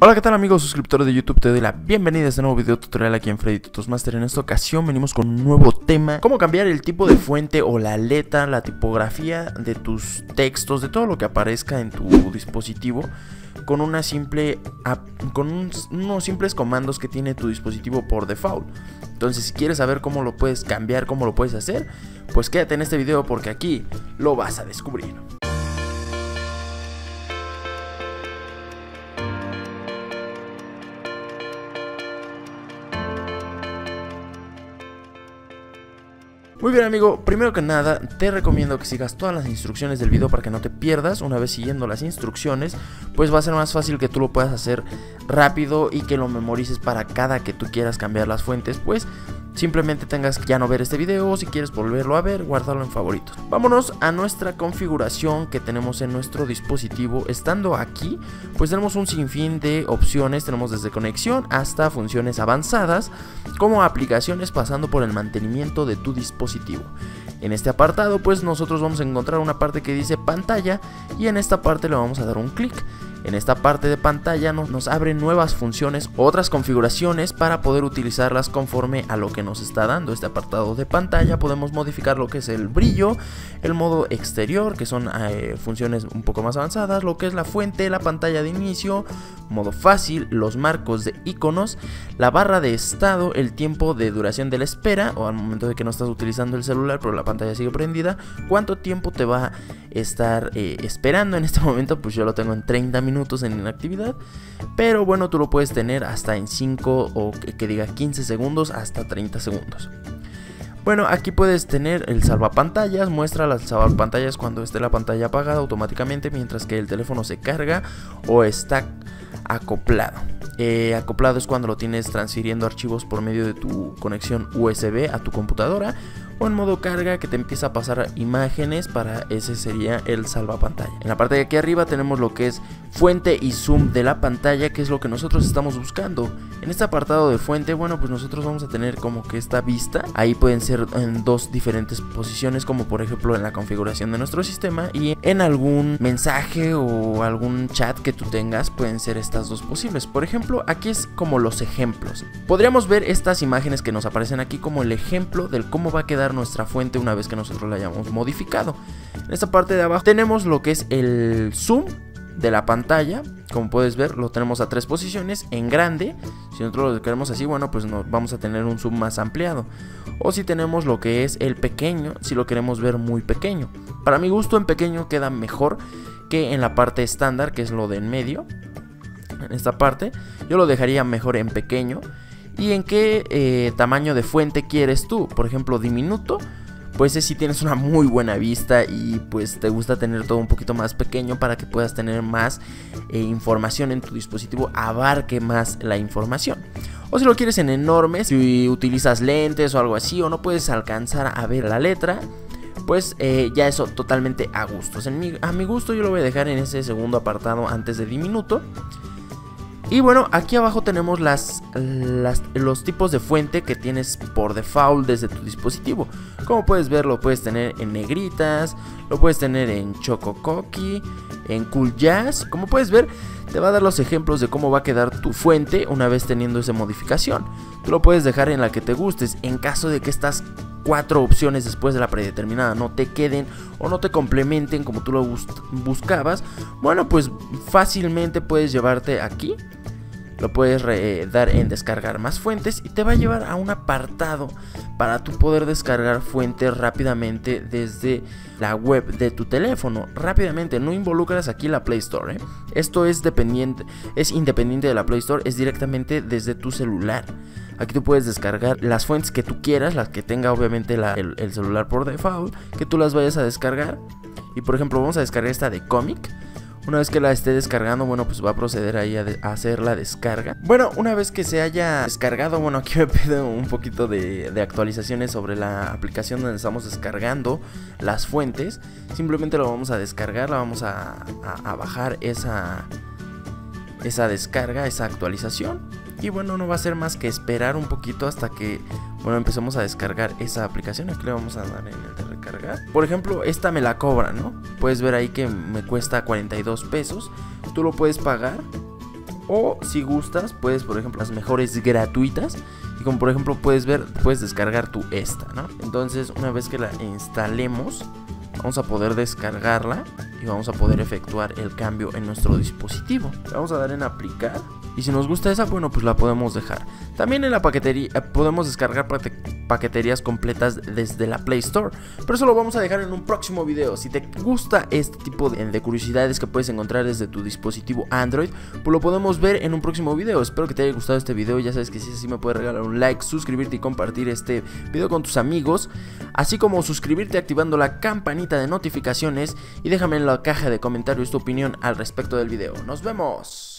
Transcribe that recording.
Hola, ¿qué tal amigos suscriptores de YouTube? Te doy la bienvenida a este nuevo video tutorial aquí en Freddy Tutos Master. En esta ocasión venimos con un nuevo tema: cómo cambiar el tipo de fuente o la letra, la tipografía de tus textos, de todo lo que aparezca en tu dispositivo, con unos simples comandos que tiene tu dispositivo por default. Entonces, si quieres saber cómo lo puedes cambiar, cómo lo puedes hacer, pues quédate en este video porque aquí lo vas a descubrir. Muy bien amigo, primero que nada te recomiendo que sigas todas las instrucciones del video para que no te pierdas. Una vez siguiendo las instrucciones, pues va a ser más fácil que tú lo puedas hacer rápido y que lo memorices para cada que tú quieras cambiar las fuentes. Pues simplemente tengas que ya no ver este video, o si quieres volverlo a ver, guardarlo en favoritos. Vámonos a nuestra configuración que tenemos en nuestro dispositivo. Estando aquí, pues tenemos un sinfín de opciones. Tenemos desde conexión hasta funciones avanzadas, como aplicaciones, pasando por el mantenimiento de tu dispositivo. En este apartado, pues nosotros vamos a encontrar una parte que dice pantalla, y en esta parte le vamos a dar un clic. En esta parte de pantalla nos abre nuevas funciones, otras configuraciones para poder utilizarlas conforme a lo que nos está dando este apartado de pantalla. Podemos modificar lo que es el brillo, el modo exterior, que son funciones un poco más avanzadas, lo que es la fuente, la pantalla de inicio, modo fácil, los marcos de iconos, la barra de estado, el tiempo de duración de la espera, o al momento de que no estás utilizando el celular pero la pantalla sigue prendida, cuánto tiempo te va a estar esperando. En este momento pues yo lo tengo en 30 minutos en inactividad, pero bueno, tú lo puedes tener hasta en 5 o que diga 15 segundos hasta 30 segundos. Bueno, aquí puedes tener el salvapantallas, muestra las salvapantallas cuando esté la pantalla apagada automáticamente mientras que el teléfono se carga o está acoplado. Acoplado es cuando lo tienes transfiriendo archivos por medio de tu conexión USB a tu computadora, o en modo carga, que te empieza a pasar imágenes. Para ese sería el salvapantalla. En la parte de aquí arriba tenemos lo que es fuente y zoom de la pantalla, que es lo que nosotros estamos buscando. En este apartado de fuente, bueno, pues nosotros vamos a tener como que esta vista. Ahí pueden ser en dos diferentes posiciones, como por ejemplo en la configuración de nuestro sistema, y en algún mensaje o algún chat que tú tengas, pueden ser estas dos posibles. Por ejemplo, aquí es como los ejemplos. Podríamos ver estas imágenes que nos aparecen aquí como el ejemplo del cómo va a quedar nuestra fuente una vez que nosotros la hayamos modificado. En esta parte de abajo tenemos lo que es el zoom de la pantalla. Como puedes ver, lo tenemos a 3 posiciones. En grande, si nosotros lo queremos así, bueno, pues vamos a tener un zoom más ampliado. O si tenemos lo que es el pequeño, si lo queremos ver muy pequeño. Para mi gusto, en pequeño queda mejor que en la parte estándar, que es lo de en medio. En esta parte yo lo dejaría mejor en pequeño. ¿Y en qué tamaño de fuente quieres tú? Por ejemplo, diminuto, pues es si tienes una muy buena vista y pues te gusta tener todo un poquito más pequeño para que puedas tener más información en tu dispositivo, abarque más la información. O si lo quieres en enorme, si utilizas lentes o algo así, o no puedes alcanzar a ver la letra, pues ya eso totalmente a gustos. A mi gusto yo lo voy a dejar en ese segundo apartado antes de diminuto. Y bueno, aquí abajo tenemos los tipos de fuente que tienes por default desde tu dispositivo. Como puedes ver, lo puedes tener en negritas, lo puedes tener en Chococoqui, en Cool Jazz. Como puedes ver, te va a dar los ejemplos de cómo va a quedar tu fuente una vez teniendo esa modificación. Tú lo puedes dejar en la que te gustes. En caso de que estas 4 opciones después de la predeterminada no te queden o no te complementen como tú lo buscabas, bueno, pues fácilmente puedes llevarte aquí. Lo puedes dar en descargar más fuentes y te va a llevar a un apartado para tú poder descargar fuentes rápidamente desde la web de tu teléfono. Rápidamente, no involucras aquí la Play Store, Esto es independiente de la Play Store, es directamente desde tu celular. Aquí tú puedes descargar las fuentes que tú quieras, las que tenga obviamente el celular por default, que tú las vayas a descargar. Y por ejemplo, vamos a descargar esta de Comic. Una vez que la esté descargando, bueno, pues va a proceder ahí a hacer la descarga. Bueno, una vez que se haya descargado, bueno, aquí me pido un poquito de actualizaciones sobre la aplicación donde estamos descargando las fuentes. Simplemente lo vamos a descargar, la vamos a bajar esa descarga, esa actualización. Y bueno, no va a ser más que esperar un poquito hasta que, bueno, empecemos a descargar esa aplicación. Aquí le vamos a dar en el de recargar. Por ejemplo, esta me la cobran, ¿no? Puedes ver ahí que me cuesta 42 pesos. Tú lo puedes pagar o si gustas puedes, por ejemplo, las mejores gratuitas. Y como por ejemplo puedes ver, puedes descargar tu esta, ¿no? Entonces una vez que la instalemos, vamos a poder descargarla y vamos a poder efectuar el cambio en nuestro dispositivo. Le vamos a dar en aplicar y si nos gusta esa, bueno, pues la podemos dejar. También en la paquetería podemos descargar paqueterías completas desde la Play Store, pero eso lo vamos a dejar en un próximo video. Si te gusta este tipo de curiosidades que puedes encontrar desde tu dispositivo Android, pues lo podemos ver en un próximo video. Espero que te haya gustado este video. Ya sabes que si es así me puedes regalar un like, suscribirte y compartir este video con tus amigos, así como suscribirte activando la campanita de notificaciones y déjame en la caja de comentarios tu opinión al respecto del video. ¡Nos vemos!